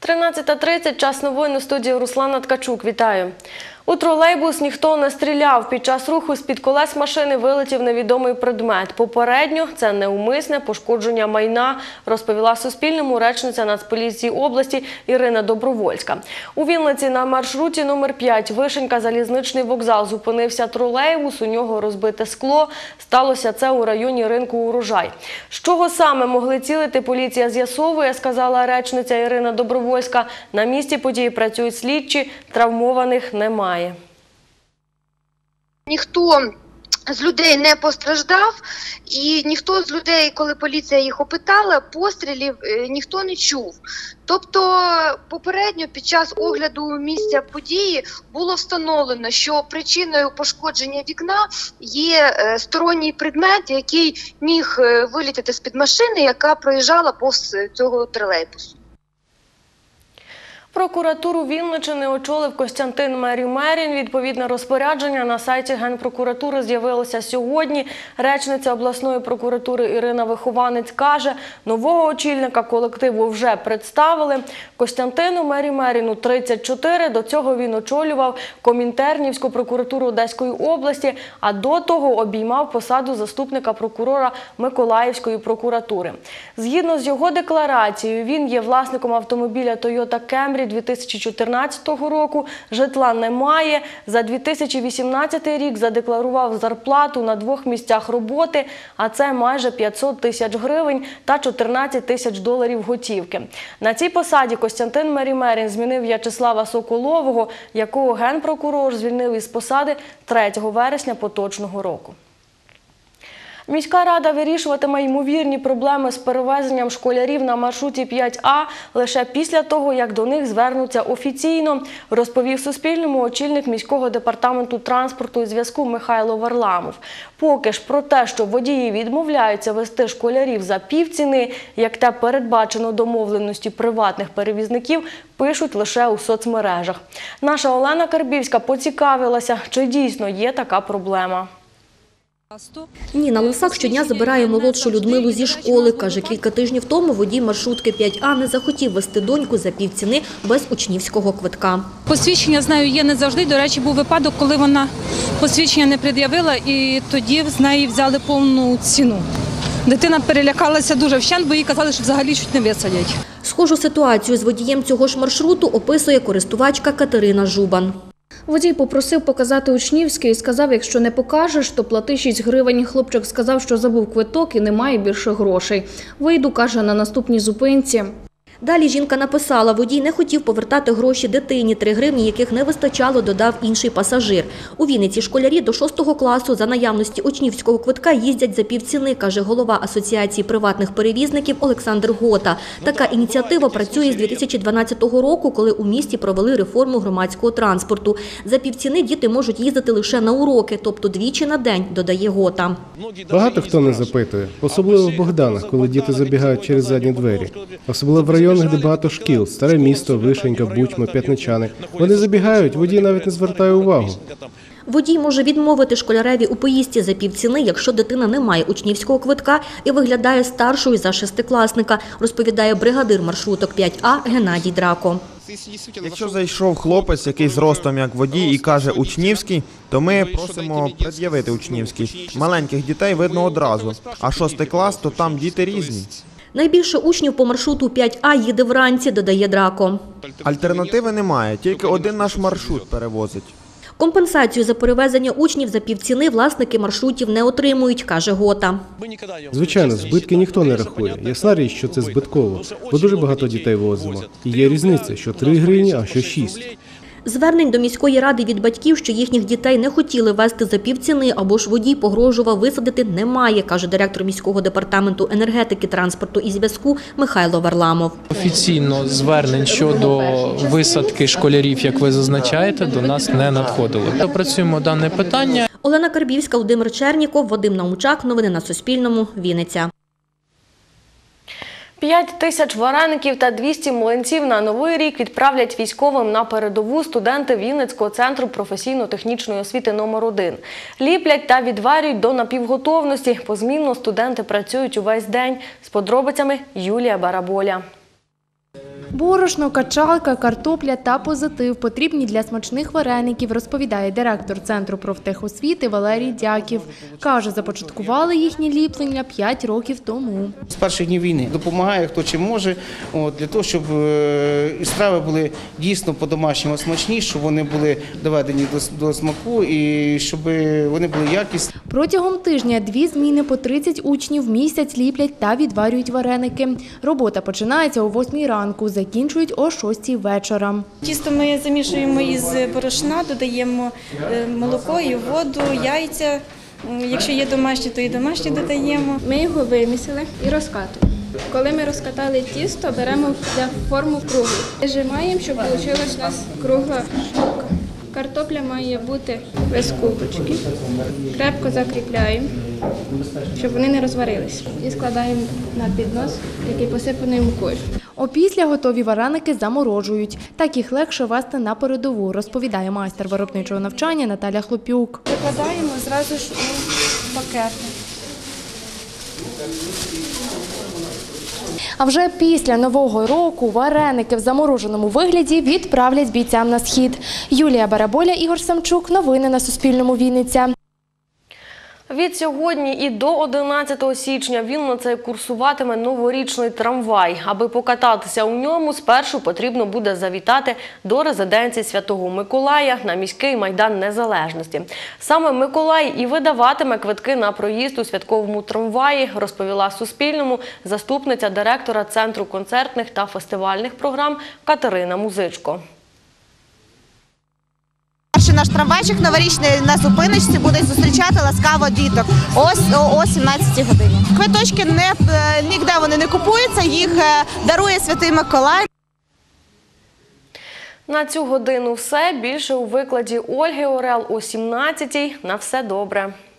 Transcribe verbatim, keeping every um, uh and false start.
тринадцята тридцять, час новин, у студії Руслана Ткачук. Вітаю. У тролейбус ніхто не стріляв. Під час руху з-під колес машини вилетів невідомий предмет. Попередньо це неумисне пошкодження майна, розповіла Суспільному речниця Нацполіції області Ірина Добровольська. У Вінниці на маршруті номер п'ять Вишенька-Залізничний вокзал зупинився тролейбус, у нього розбите скло. Сталося це у районі ринку «Урожай». З чого саме могли цілити, поліція з'ясовує, сказала речниця Ірина Добровольська. На місці події працюють слідчі, травмованих немає. Ніхто з людей не постраждав, і ніхто з людей, коли поліція їх опитала, пострілів ніхто не чув. Тобто попередньо під час огляду місця події було встановлено, що причиною пошкодження вікна є сторонній предмет, який міг вилітати з-під машини, яка проїжджала повз цього тролейбусу. Прокуратуру Вінниччини очолив Костянтин Мерімерін. Відповідне розпорядження на сайті Генпрокуратури з'явилося сьогодні. Речниця обласної прокуратури Ірина Вихованець каже, нового очільника колективу вже представили. Костянтину Мерімеріну тридцять чотири, до цього він очолював Комінтернівську прокуратуру Одеської області, а до того обіймав посаду заступника прокурора Миколаївської прокуратури. Згідно з його декларацією, він є власником автомобіля Toyota Camry дві тисячі чотирнадцятого року, житла немає. За дві тисячі вісімнадцятий рік задекларував зарплату на двох місцях роботи, а це майже п'ятсот тисяч гривень та чотирнадцять тисяч доларів готівки. На цій посаді Костянтин Мерімерін змінив В'ячеслава Соколового, якого генпрокурор звільнив із посади третього вересня поточного року. Міська рада вирішуватиме ймовірні проблеми з перевезенням школярів на маршруті п'ять А лише після того, як до них звернуться офіційно, розповів Суспільному очільник міського департаменту транспорту і зв'язку Михайло Варламов. Поки ж про те, що водії відмовляються вести школярів за півціни, як те передбачено домовленості приватних перевізників, пишуть лише у соцмережах. Наша Олена Карбівська поцікавилася, чи дійсно є така проблема. Ніна Лисак щодня забирає молодшу Людмилу зі школи. Каже, кілька тижнів тому водій маршрутки п'ять А не захотів вести доньку за півціни без учнівського квитка. Посвідчення, знаю, є не завжди. До речі, був випадок, коли вона посвідчення не пред'явила, і тоді з неї взяли повну ціну. Дитина перелякалася дуже вщент, бо їй казали, що взагалі чуть не висадять. Схожу ситуацію з водієм цього ж маршруту описує користувачка Катерина Жубан. Водій попросив показати учнівський і сказав, якщо не покажеш, то плати шість гривень. Хлопчик сказав, що забув квиток і немає більше грошей. Вийду, каже, на наступній зупинці. Далі жінка написала, водій не хотів повертати гроші дитині, три гривні, яких не вистачало, додав інший пасажир. У Вінниці школярі до шостого класу за наявності учнівського квитка їздять за півціни, каже голова Асоціації приватних перевізників Олександр Гота. Така ініціатива працює з дві тисячі дванадцятого року, коли у місті провели реформу громадського транспорту. За півціни діти можуть їздити лише на уроки, тобто двічі на день, додає Гота. Багато хто не запитує, особливо в Богданах, коли діти забігають через задні двері. Особливо в районах, де багато шкіл, Старе місто, Вишенька, Бучма, П'ятничани. Вони забігають, водій навіть не звертає увагу. Водій може відмовити школяреві у поїздці за півціни, якщо дитина не має учнівського квитка і виглядає старшою за шестикласника, розповідає бригадир маршруток п'ять А Геннадій Драко. Якщо зайшов хлопець, який зростом як водій і каже учнівський, то ми просимо пред'явити учнівський. Маленьких дітей видно одразу, а шостий клас, то там діти різні. Найбільше учнів по маршруту п'ять А їде вранці, додає Драко. Альтернативи немає, тільки один наш маршрут перевозить. Компенсацію за перевезення учнів за півціни власники маршрутів не отримують, каже Гота. Звичайно, збитки ніхто не рахує. Ясна річ, що це збитково, бо дуже багато дітей возимо. І є різниця, що три гривні, а що шість. Звернень до міської ради від батьків, що їхніх дітей не хотіли везти за півціни або ж водій погрожував висадити, немає, каже директор міського департаменту енергетики, транспорту і зв'язку Михайло Варламов. Офіційно звернень щодо висадки школярів, як ви зазначаєте, до нас не надходило. Опрацюємо дане питання. Олена Карбівська, Володимир Черніков, Вадим Наумчак. Новини на Суспільному. Вінниця. П'ять тисяч вареників та двісті млинців на Новий рік відправлять військовим на передову студенти Вінницького центру професійно-технічної освіти номер один. Ліплять та відварюють до напівготовності. Позмінно студенти працюють увесь день. З подробицями Юлія Бараболя. Борошно, качалка, картопля та позитив потрібні для смачних вареників, розповідає директор Центру профтехосвіти Валерій Дяків. Каже, започаткували їхні ліплення п'ять років тому. З перших днів війни допомагає, хто чим може, от, для того, щоб е, страви були дійсно по-домашньому смачні, щоб вони були доведені до, до смаку і щоб вони були якісні. Протягом тижня дві зміни по тридцять учнів в місяць ліплять та відварюють вареники. Робота починається о восьмій ранку, закінчують о шостій вечора. Тісто ми замішуємо із борошна, додаємо молоко і воду, яйця. Якщо є домашні, то і домашні додаємо. Ми його вимісили і розкатуємо. Коли ми розкатали тісто, беремо для форму круглу. Зажимаємо, щоб вийшла у нас кругла штука. Картопля має бути без кубочки. Крепко закріпляємо, щоб вони не розварились. І складаємо на піднос, який посипаний мукою. Опісля готові вареники заморожують. Так їх легше вести на передову, розповідає майстер виробничого навчання Наталя Хлопюк. Викладаємо зразу ж у пакети. А вже після Нового року вареники в замороженому вигляді відправлять бійцям на схід. Юлія Бараболя, Ігор Самчук. Новини на Суспільному. Вінниця. Від сьогодні і до одинадцятого січня Вінницею курсуватиме новорічний трамвай. Аби покататися у ньому, спершу потрібно буде завітати до резиденції Святого Миколая на міський майдан Незалежності. Саме Миколай і видаватиме квитки на проїзд у святковому трамваї, розповіла Суспільному заступниця директора Центру концертних та фестивальних програм Катерина Музичко. Перший наш трамвайчик новорічний на зупиночці буде зустрічати ласкаво діток ось о сімнадцятій годині. Квиточки не, ніде вони не купуються, їх дарує Святий Миколай. На цю годину все. Більше у викладі Ольги Орел о сімнадцятій. На все добре.